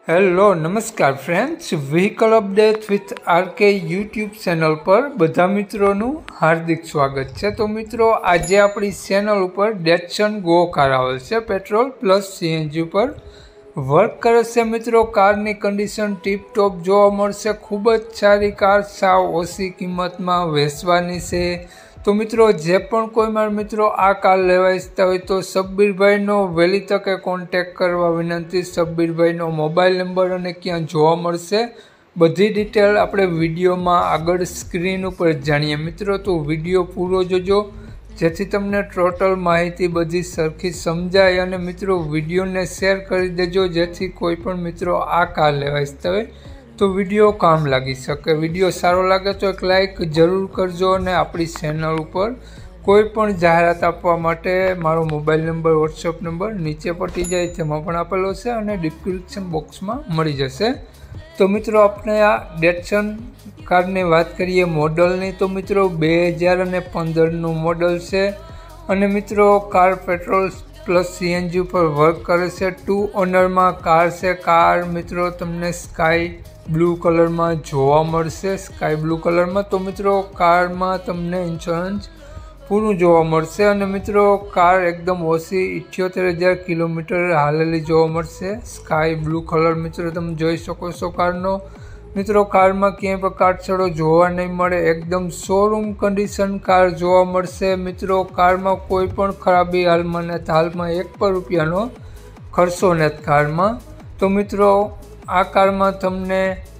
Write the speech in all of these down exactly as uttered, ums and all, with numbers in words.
Hello નમસ્કાર friends, vehicle update with RK YouTube channel પર બધા મિત્રોનું હાર્દિક સ્વાગત છે। તો મિત્રો આજે આપણી ચેનલ ઉપર ડેટસન ગો કાર આવેલ છે, પેટ્રોલ પ્લસ સીએનજી પર વર્ક કરે છે। મિત્રો કારની કન્ડિશન ટીપ ટોપ જોવા મળશે, ખૂબ જ સારી કાર, સાવ ઓછી કિંમતમાં વેચવાની છે। તો મિત્રો જે પણ કોઈ મારા મિત્રો આ કાર લેવા ઈચ્છતા હોય તો સબ્બીરભાઈનો વહેલી તકે કોન્ટેક કરવા વિનંતી। સબ્બીરભાઈનો મોબાઈલ નંબર અને ક્યાં જોવા મળશે બધી ડિટેલ આપણે વિડીયોમાં આગળ સ્ક્રીન ઉપર જાણીએ મિત્રો। તો વિડીયો પૂરો જોજો જેથી તમને ટોટલ માહિતી બધી સરખી સમજાય, અને મિત્રો વિડીયોને શેર કરી દેજો જેથી કોઈ પણ મિત્રો આ કાર લેવા ઈચ્છતા હોય તો વિડીયો કામ લાગી શકે। વિડીયો સારો લાગે તો એક લાઈક જરૂર કરજો, અને આપણી ચેનલ ઉપર કોઈ પણ જાહેરાત આપવા માટે મારો મોબાઈલ નંબર, વોટ્સઅપ નંબર નીચે પટી જાય તેમાં પણ આપેલો છે અને ડિસ્ક્રિપ્શન બોક્સમાં મળી જશે। તો મિત્રો આપણે આ ડેટસન કારની વાત કરીએ મોડલની, તો મિત્રો બે હજાર અને પંદરનું મોડલ છે, અને મિત્રો કાર પેટ્રોલ પ્લસ સીએનજી ઉપર વર્ક કરે છે। ટુ ઓનરમાં કાર છે। કાર મિત્રો તમને સ્કાય બ્લુ કલરમાં જોવા મળશે, સ્કાય બ્લુ કલરમાં। તો મિત્રો કારમાં તમને ઇન્સ્યોરન્સ પૂરું જોવા મળશે, અને મિત્રો કાર એકદમ ઓછી ઇઠ્યોતેર હજાર કિલોમીટર હાલેલી જોવા મળશે। સ્કાય બ્લુ કલર મિત્રો તમે જોઈ શકો છો કારનો। મિત્રો કારમાં ક્યાંય પણ કાટછડો જોવા નહીં મળે, એકદમ શોરૂમ કન્ડિશન કાર જોવા મળશે। મિત્રો કારમાં કોઈ પણ ખરાબી હાલમાં ને હાલમાં એક પણ રૂપિયાનો ખર્ચો નથી કારમાં। તો મિત્રો આ કારમાં તમને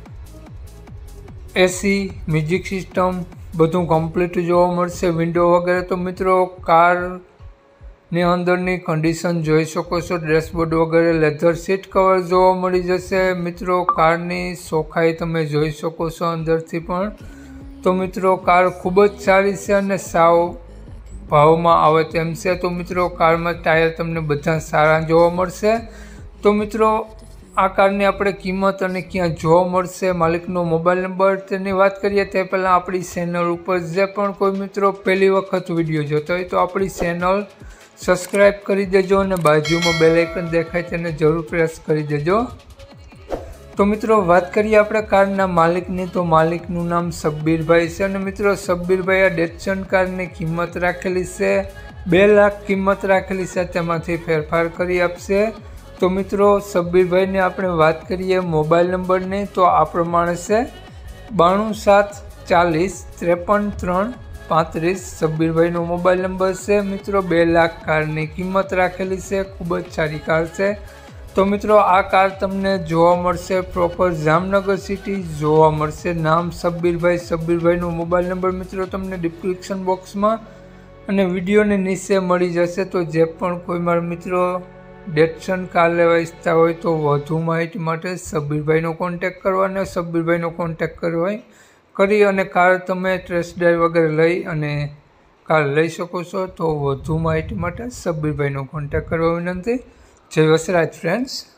એસી, મ્યુઝિક સિસ્ટમ બધું કમ્પ્લીટ જોવા મળશે, વિન્ડો વગેરે। તો મિત્રો કારની અંદરની કન્ડિશન જોઈ શકો છો, ડેશબોર્ડ વગેરે, લેધર સીટ કવર જોવા મળી જશે। મિત્રો કારની ચોખાઈ તમે જોઈ શકો છો અંદરથી પણ। તો મિત્રો કાર ખૂબ જ સારી છે અને સાવ ભાવમાં આવે તેમ છે। તો મિત્રો કારમાં ટાયર તમને બધા સારા જોવા મળશે। તો મિત્રો આ કારની આપણે કિંમત અને ક્યાં જોવા મળશે, માલિકનો મોબાઈલ નંબર, તેની વાત કરીએ તે પહેલાં આપણી ચેનલ ઉપર જે પણ કોઈ મિત્રો પહેલી વખત વિડીયો જોતો હોય તો આપણી ચેનલ સબસ્ક્રાઈબ કરી દેજો, અને બાજુમાં બેલ આઇકન દેખાય તેને જરૂર પ્રેસ કરી દેજો। તો મિત્રો વાત કરીએ આપણે કારના માલિકની, તો માલિકનું નામ સબ્બીરભાઈ છે, અને મિત્રો સબ્બીરભાઈ આ ડેટસન કારની કિંમત રાખેલી છે બે લાખ કિંમત રાખેલી છે, તેમાંથી ફેરફાર કરી આપશે। તો મિત્રો સબ્બીરભાઈને આપણે વાત કરીએ મોબાઈલ નંબરની, તો આ પ્રમાણે છે બાણું સાત ચાલીસ ત્રેપન ત્રણ પાંત્રીસ સબ્બીરભાઈનો મોબાઈલ નંબર છે। મિત્રો બે લાખ કારની કિંમત રાખેલી છે, ખૂબ જ સારી કાર છે। તો મિત્રો આ કાર તમને જોવા મળશે પ્રોપર જામનગર સિટી જોવા મળશે, નામ સબ્બીરભાઈ, સબ્બીરભાઈનો મોબાઈલ નંબર મિત્રો તમને ડિસ્ક્રિપ્શન બોક્સમાં અને વિડીયોની નીચે મળી જશે। તો જે પણ કોઈ મારા મિત્રો ડેટસન કાર લેવા ઈચ્છતા હોય તો વધુ માહિતી માટે સબ્બીરભાઈનો કોન્ટેક કરવા, અને સબ્બીરભાઈનો કોન્ટેક કરવા કરી અને કાર તમે ટેસ્ટ ડ્રાઈવ વગેરે લઈ અને કાર લઈ શકો છો। તો વધુ માહિતી માટે સબ્બીરભાઈનો કોન્ટેક કરવા વિનંતી। જય વસરાજ ફ્રેન્ડ્સ।